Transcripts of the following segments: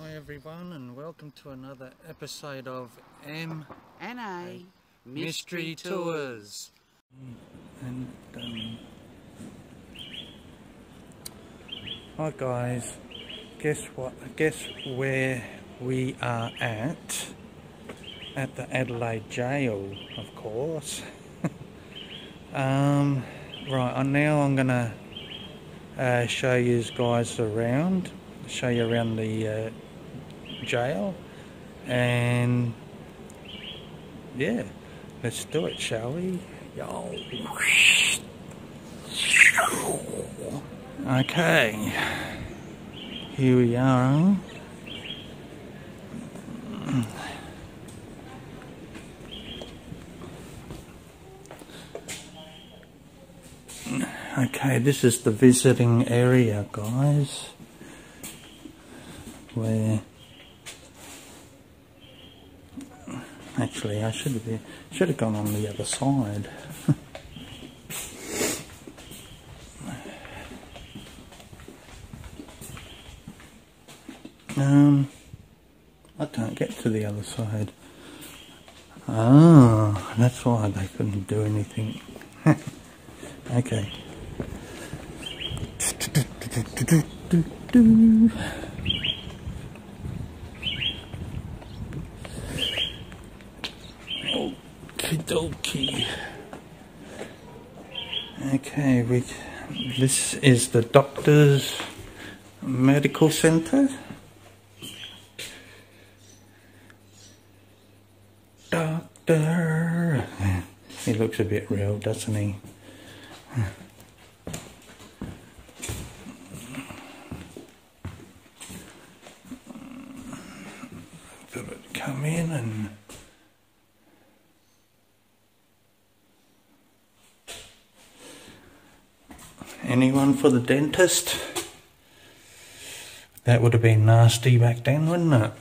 Hi everyone, and welcome to another episode of M and A Mystery Tours. And hi guys, guess what? Guess where we are at? At the Adelaide Gaol, of course. Right, now I'm gonna show you guys around. Show you around the jail, and yeah, let's do it, shall we? Yo. Okay, here we are. Okay, this is the visiting area, guys, where actually I should have gone on the other side. I can't get to the other side. Ah, that's why they couldn't do anything. Okay. Okie dokie. Okay, this is the doctor's medical centre. Doctor. He looks a bit real, doesn't he? Thought I'd come in and anyone for the dentist? That would have been nasty back then, wouldn't it?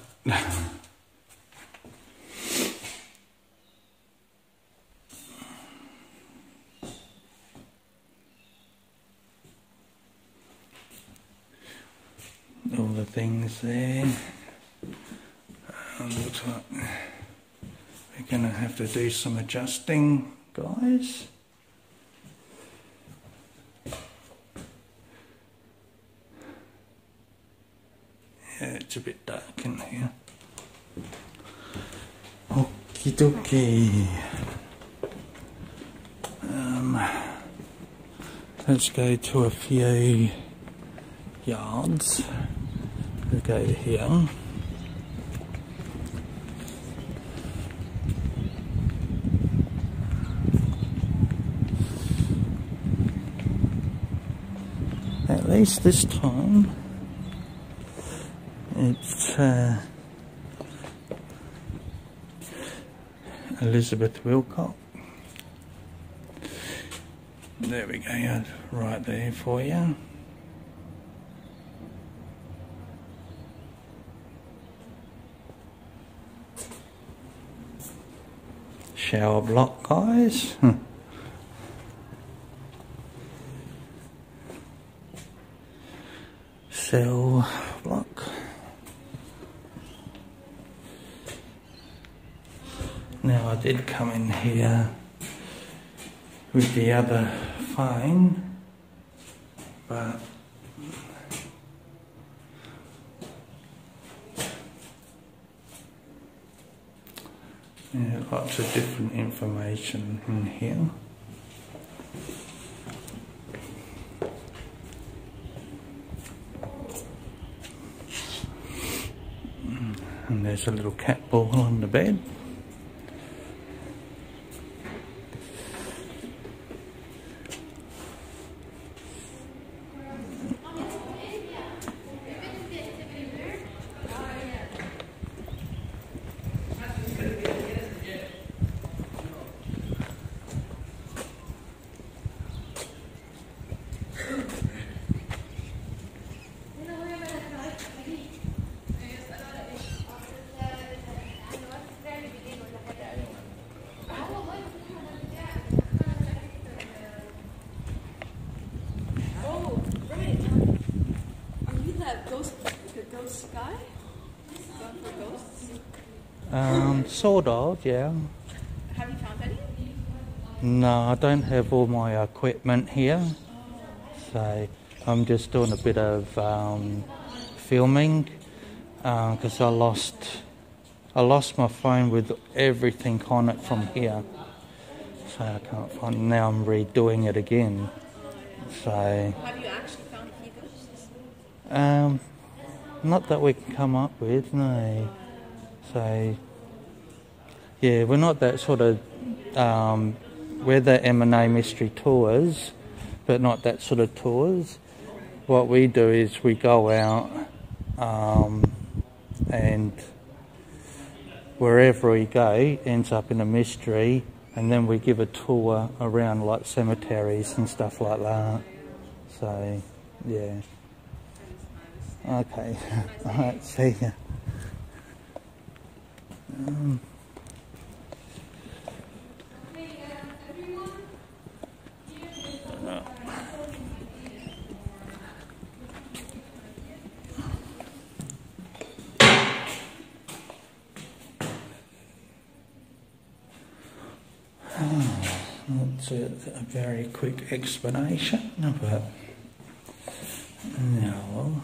All the things there. Looks like we're going to have to do some adjusting, guys. Yeah, it's a bit dark in here. Okie dokie. Let's go to a few yards. We'll go here. At least this time it's Elizabeth Woolcock. There we go, right there for you. Shower block, guys. Cell block. Now I did come in here with the other phone, but yeah, lots of different information in here. And there's a little cat ball on the bed. Ghost guy? Sort of, yeah. Have you found any? No, I don't have all my equipment here, so I'm just doing a bit of filming because I lost my phone with everything on it from here, so I can't find it. Now I'm redoing it again. So Have you actually found a few ghosts? not that we can come up with, no. So yeah, we're not that sort of we're the M&A mystery tours, but not that sort of tours. What we do is we go out and wherever we go ends up in a mystery, and then we give a tour around like cemeteries and stuff like that. So yeah. Okay. Alright, see ya. That's a very quick explanation, but no.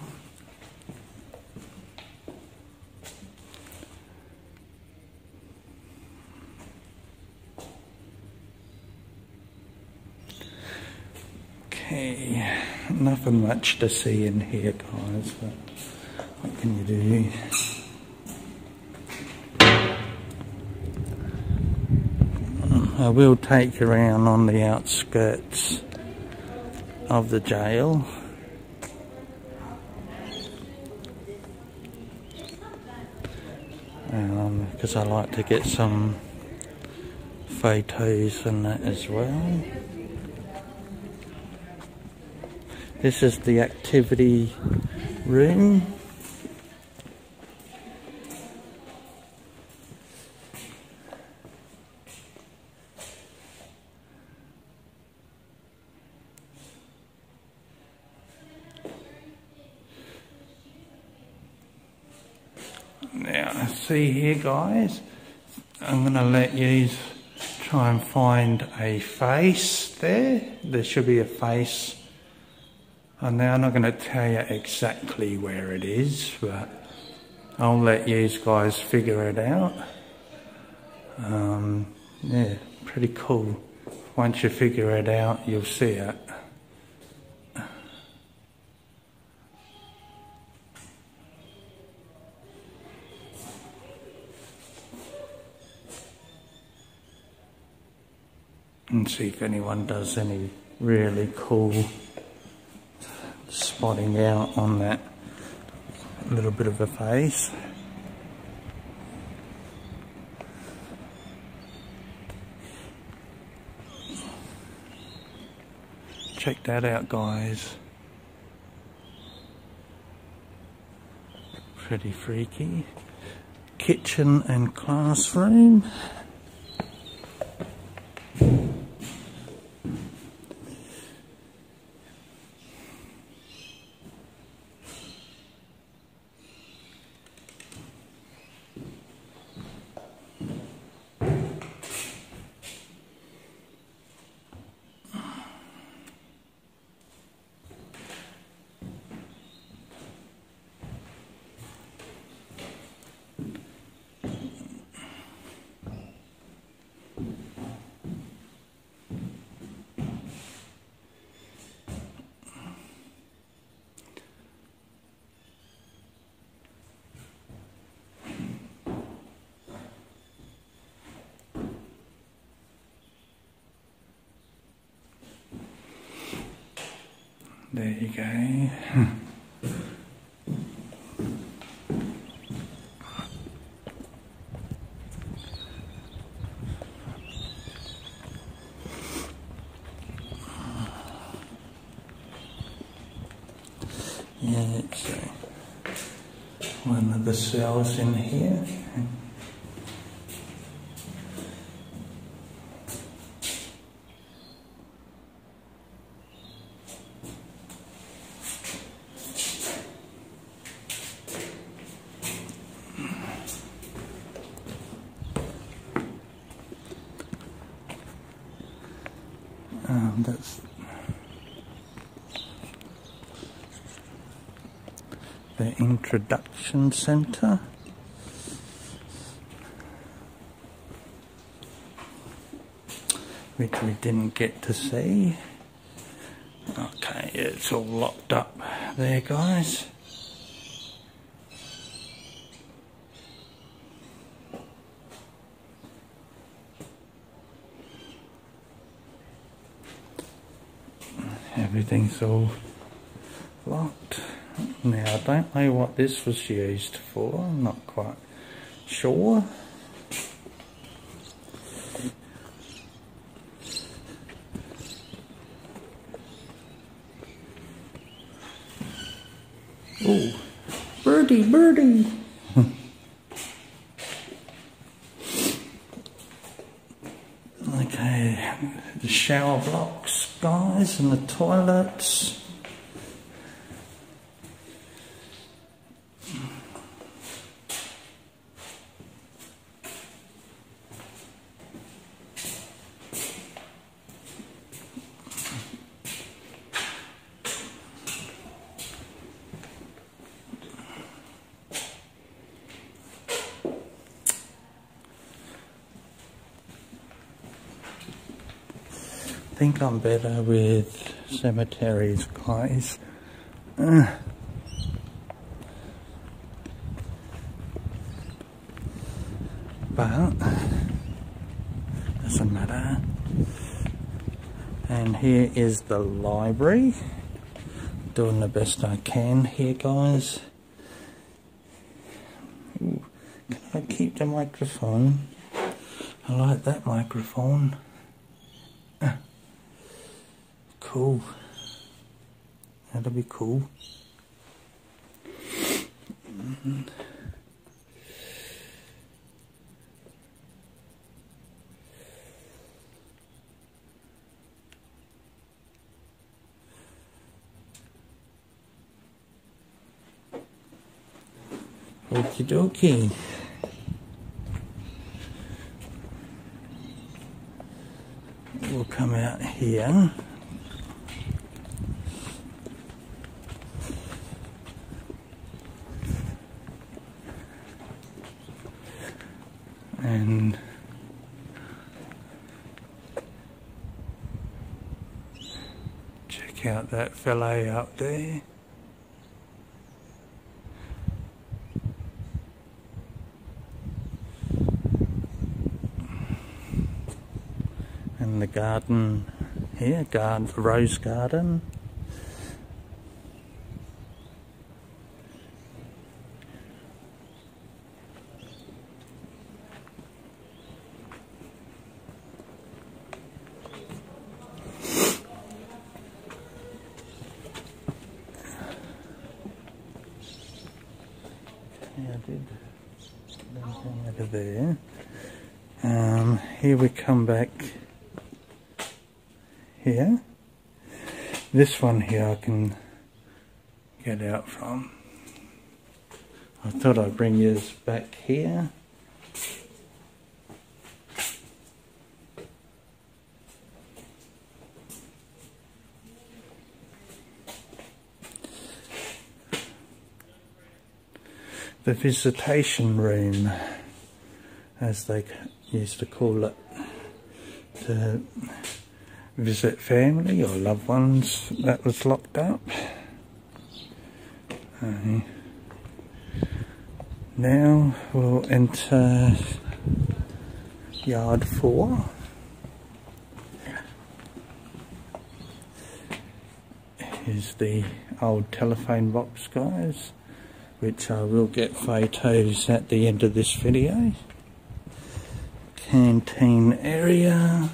Okay, nothing much to see in here, guys, but what can you do? I will take you around on the outskirts of the jail. Because I like to get some photos and that as well. This is the activity room. Now, see here, guys, I'm going to let you try and find a face there. There should be a face. And now I'm not going to tell you exactly where it is, but I'll let you guys figure it out. Yeah, pretty cool. Once you figure it out, you'll see it. And see if anyone does any really cool spotting out on that little bit of a face. Check that out, guys. Pretty freaky. Kitchen and classroom. There you go. Yeah, it's one of the cells in here. That's the introduction centre. Which we didn't get to see. Okay, it's all locked up there, guys. Everything's all locked. Now, I don't know what this was used for. I'm not quite sure. Oh, birdie, birdie. Okay, the shower blocks, guys, and the toilets. I think I'm better with cemeteries, guys. But doesn't matter. And here is the library. Doing the best I can here, guys. Ooh, can I keep the microphone? I like that microphone. Cool. That'll be cool. Okie dokie. We'll come out here. And check out that fillet up there. And the garden here, rose garden. Over there. Here we come back here. This one here I can get out from. I thought I'd bring you back here. The visitation room, as they used to call it, to visit family or loved ones that was locked up. Now we'll enter yard 4. Here's the old telephone box, guys, which I will get photos at the end of this video. Canteen area.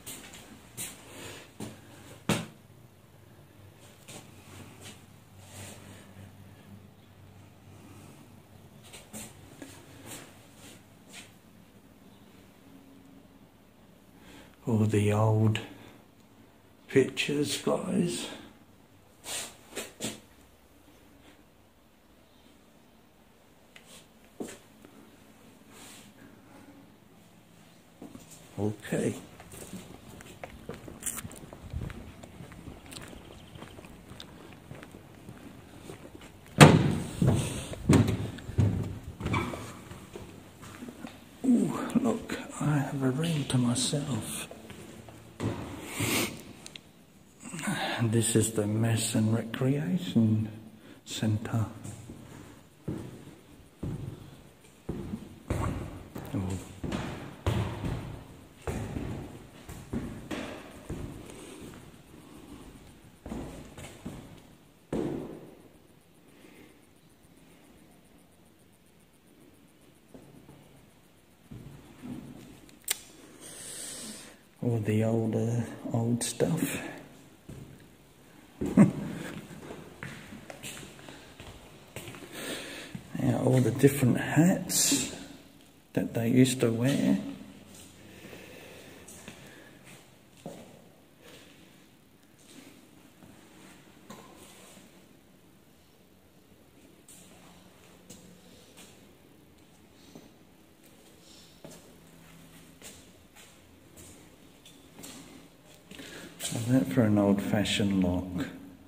All the old pictures, guys. Okay. a room to myself. And this is the Mess and Recreation Centre. All the old stuff. Yeah, all the different hats that they used to wear. That for an old-fashioned lock.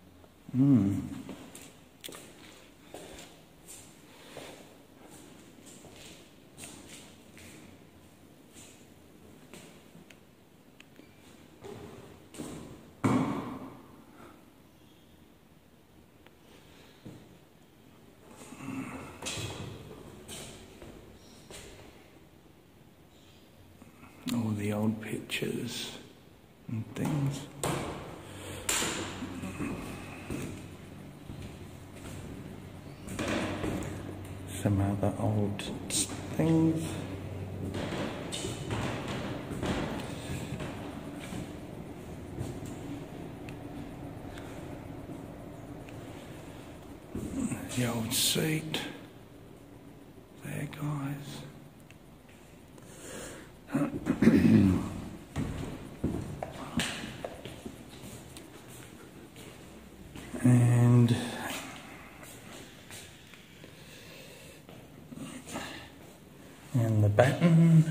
All the old pictures and things. Some other old things. The old seat there, guys. And the baton.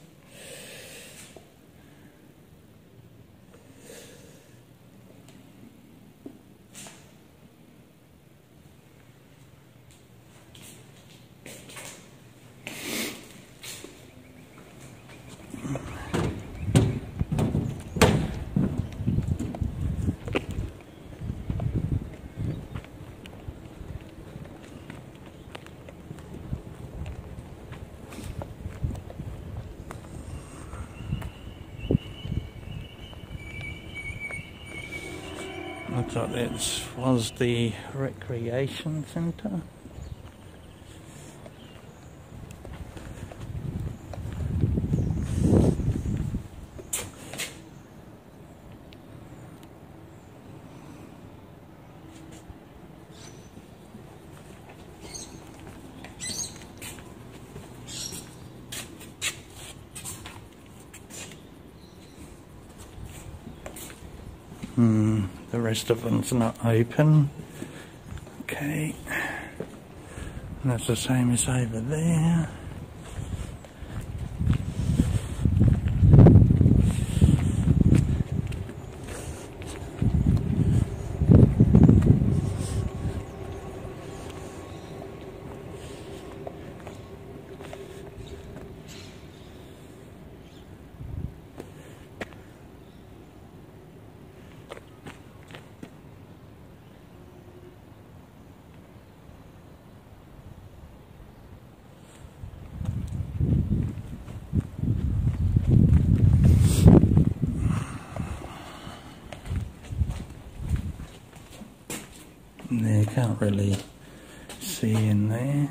Looks like this was the recreation centre. The rest of them's not open. Okay. And that's the same as over there. You can't really see in there.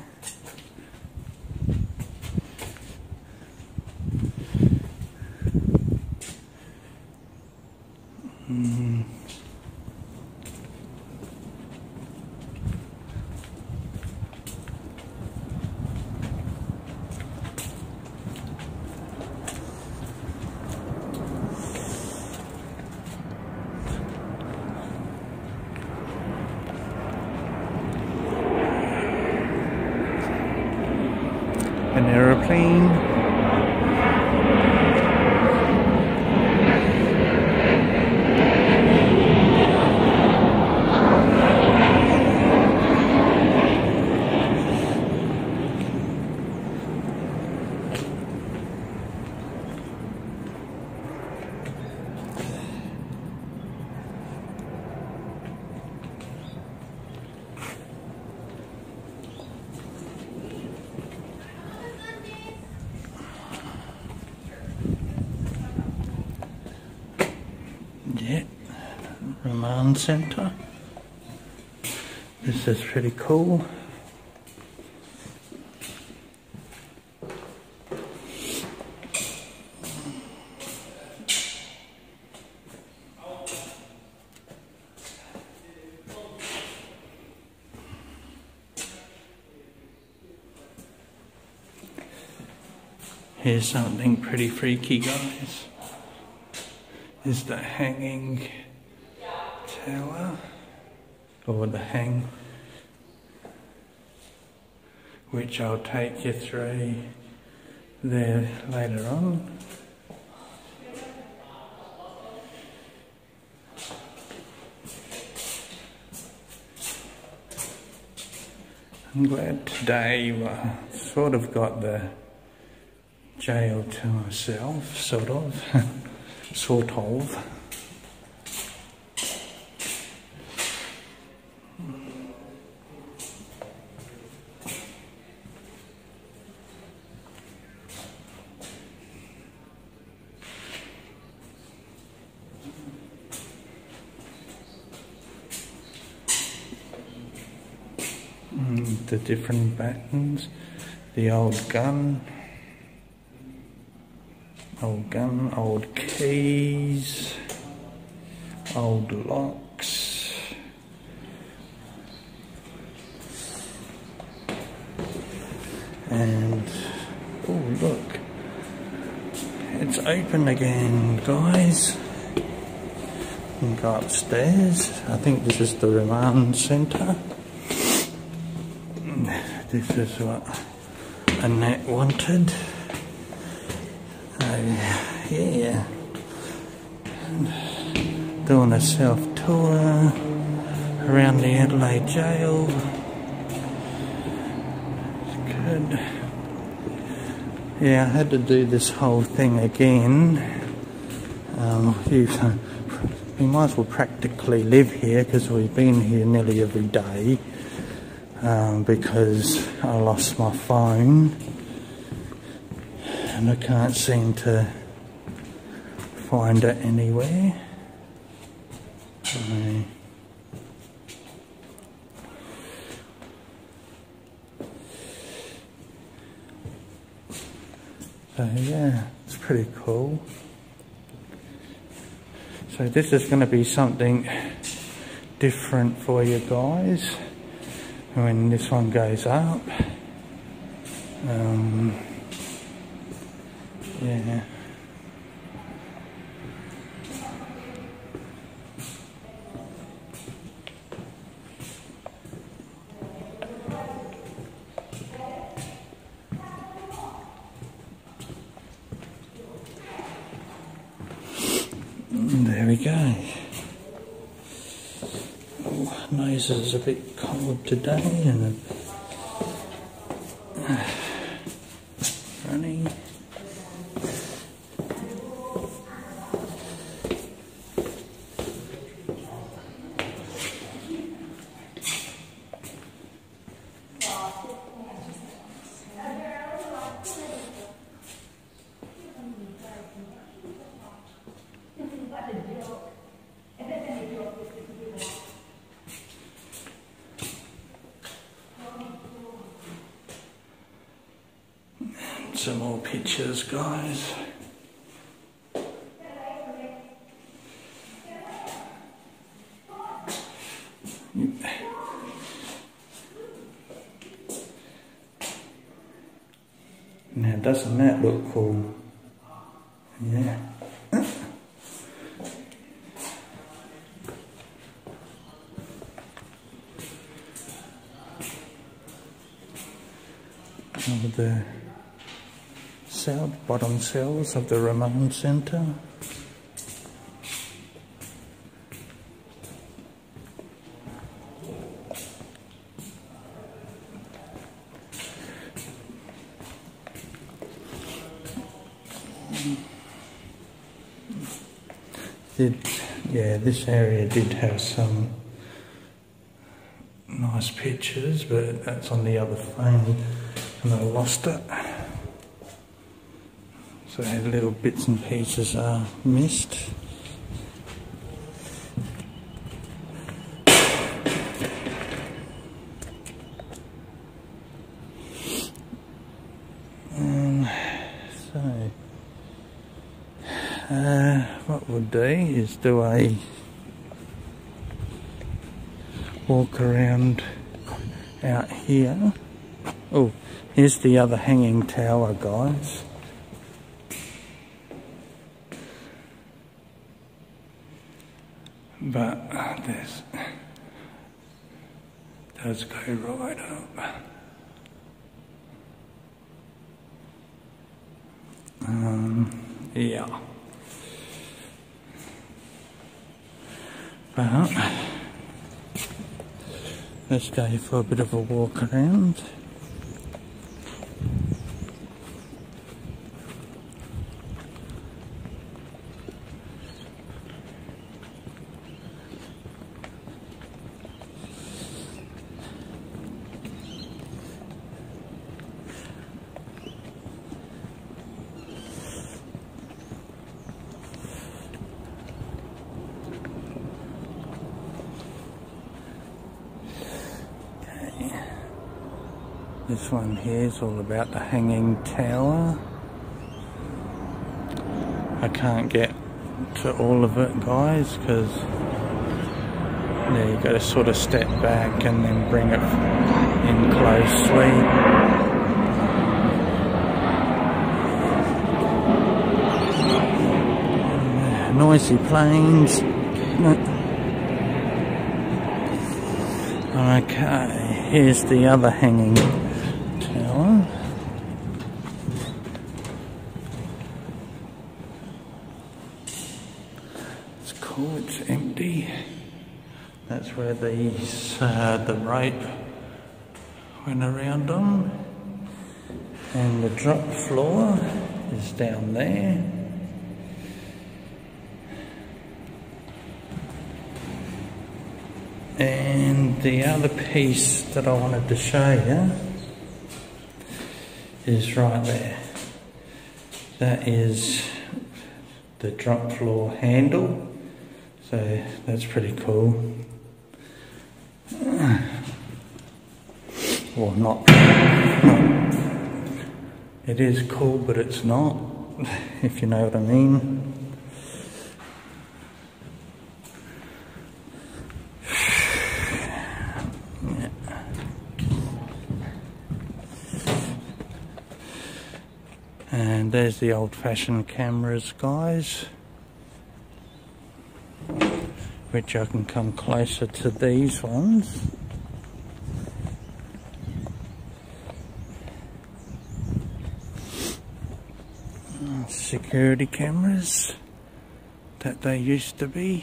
An aeroplane. remand centre. This is pretty cool. Here's something pretty freaky, guys. Is the hanging tower, or the hang, which I'll take you through there later on. I'm glad today I sort of got the jail to myself, sort of. The different buttons, the old gun, old keys, old locks, and oh look, it's open again, guys. You can go upstairs. I think this is the remand centre. This is what Annette wanted. Yeah, doing a self-tour around the Adelaide Gaol. It's good. Yeah, I had to do this whole thing again. We might as well practically live here because we've been here nearly every day. Because I lost my phone and I can't seem to find it anywhere. So yeah, it's pretty cool. So this is going to be something different for you guys when this one goes up. Yeah. There we go. Oh, nose is a bit cold today and runny. Some more pictures, guys. Now, doesn't that look cool? Yeah. Over the bottom cells of the remand centre. This area did have some nice pictures, but that's on the other phone and I lost it. So little bits and pieces are missed. So, what we'll do is do a walk around out here. Oh, here's the other hanging tower, guys. But this does go right up. Yeah. But let's go for a bit of a walk around. This one here is all about the hanging tower. I can't get to all of it, guys, because you got to sort of step back and then bring it in closely. Noisy planes. Okay, here's the other hanging tower. It's cool, it's empty. That's where these the rope went around them. And the drop floor is down there. And the other piece that I wanted to show you is right there. That is the drop floor handle, so that's pretty cool. Well, not. It is cool, but it's not, if you know what I mean. And there's the old-fashioned cameras, guys, which I can come closer to these ones. Security cameras that they used to be.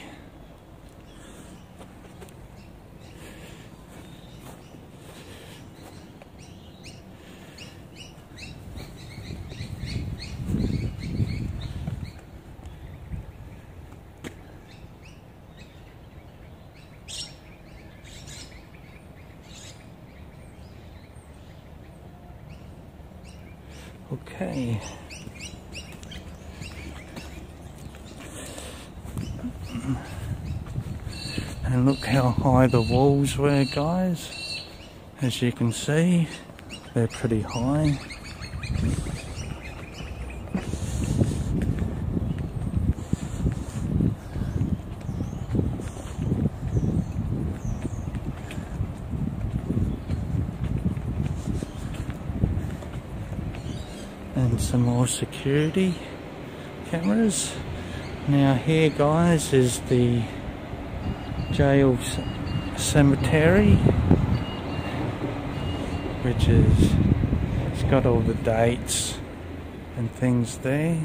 Okay. And look how high the walls were, guys. As you can see, they're pretty high. And some more security cameras. Now here, guys, is the jail cemetery, which is, it's got all the dates and things there.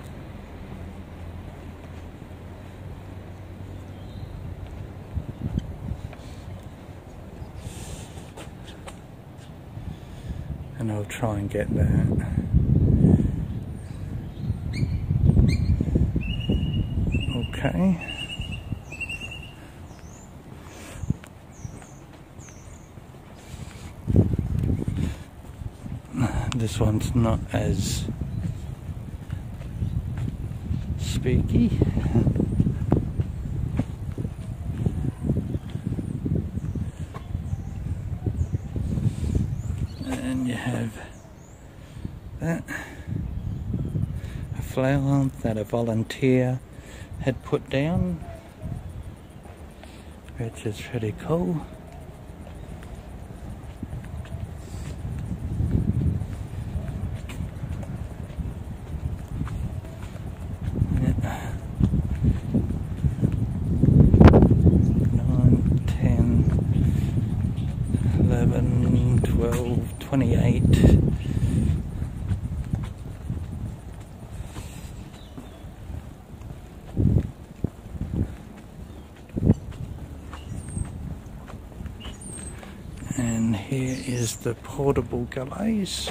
And I'll try and get that. Okay. This one's not as spooky. And you have that. flower that a volunteer had put down, which is pretty cool. And here is the portable gallows.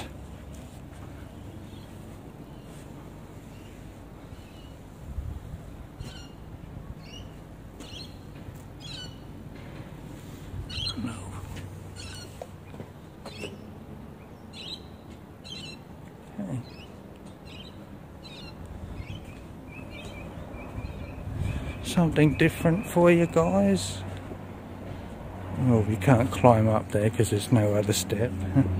No. Okay. Something different for you guys. Well, we can't climb up there because there's no other step.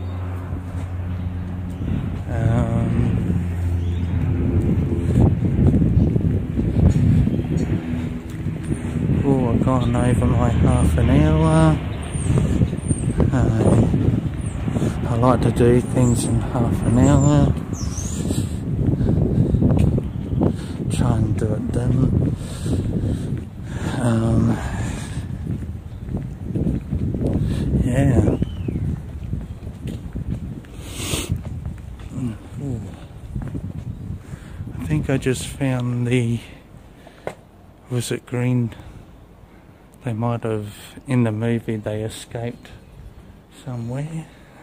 Oh, I've gone over my half an hour. I like to do things in half an hour. Try and do it then. Yeah. Ooh. I think I just found the, was it green? They might have, in the movie they escaped somewhere.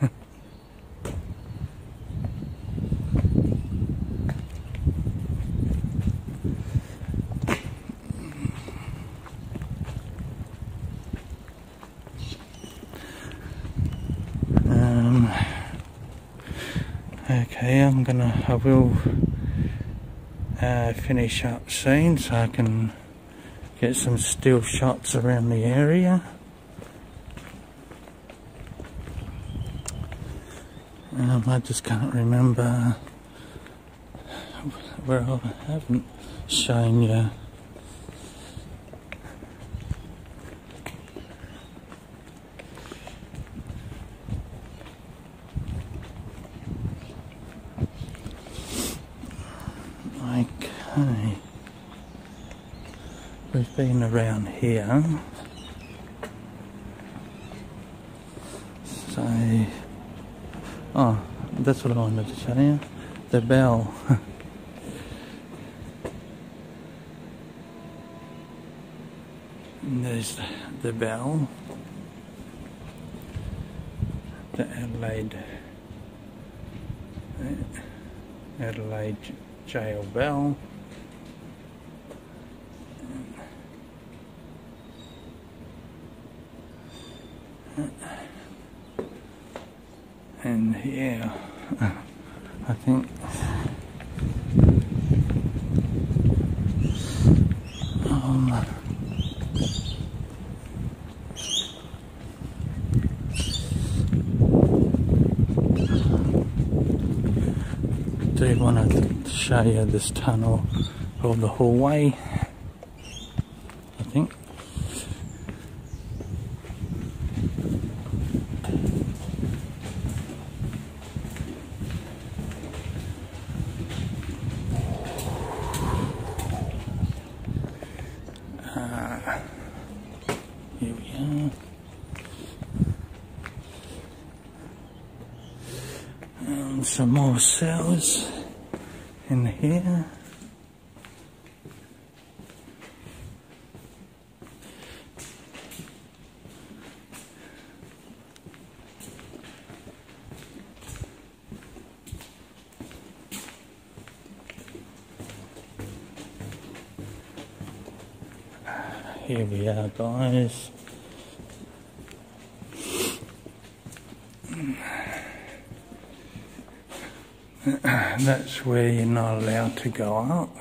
Okay, I will finish up soon so I can get some still shots around the area. I just can't remember where I haven't shown you. Okay, we've been around here, so, oh, that's what I wanted to show you, the bell. And there's the bell, the Adelaide Gaol bell. And yeah, I think do want to show you this tunnel or the hallway, I think. Here we are. Some more cells in here. Here we are, guys. That's where you're not allowed to go up.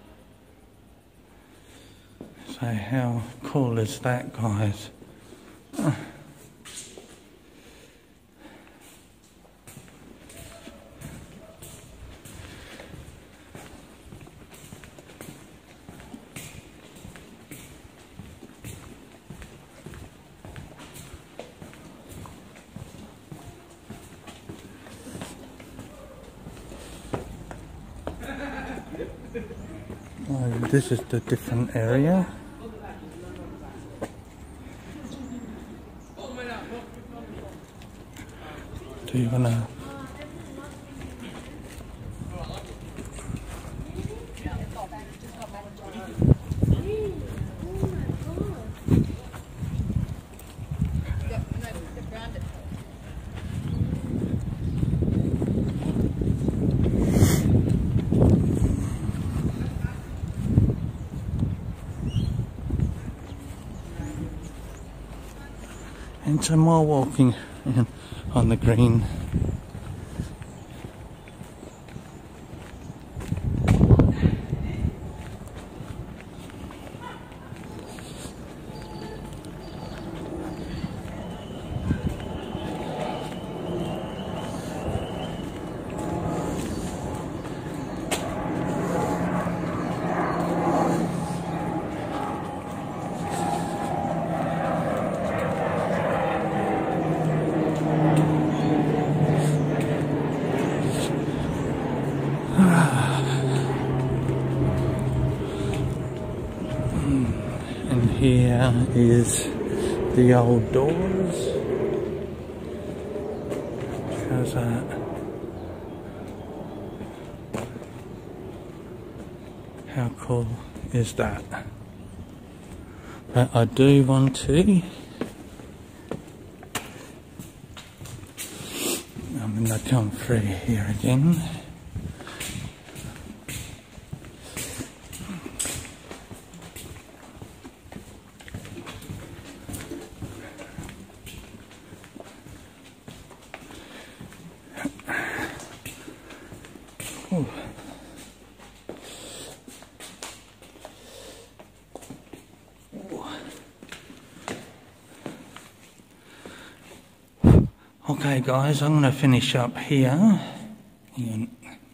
So how cool is that, guys? This is the different area. Do you wanna? And some more walking on the green. And here is the old doors. How's that? How cool is that? But I do want to. I'm going to come through here again. Ooh. Okay guys, I'm going to finish up here. Yeah,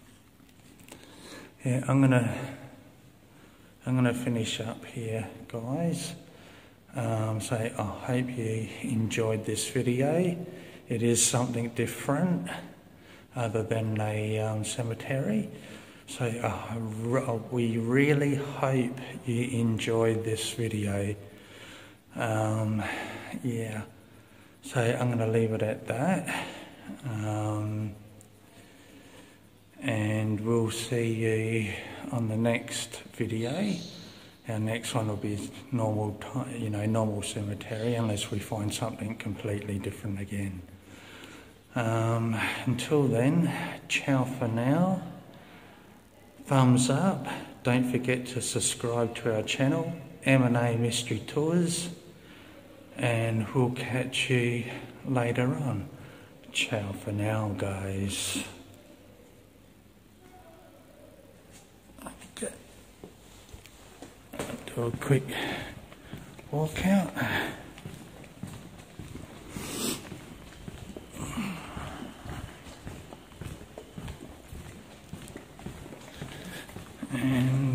I'm going to finish up here guys. So I hope you enjoyed this video. It is something different other than a cemetery. So we really hope you enjoyed this video. Yeah. So I'm going to leave it at that. And we'll see you on the next video. Our next one will be normal, normal cemetery, unless we find something completely different again. Until then, ciao for now. Thumbs up. Don't forget to subscribe to our channel, M&A Mystery Tours. And we'll catch you later on. Ciao for now, guys. Okay. Do a quick walk out. And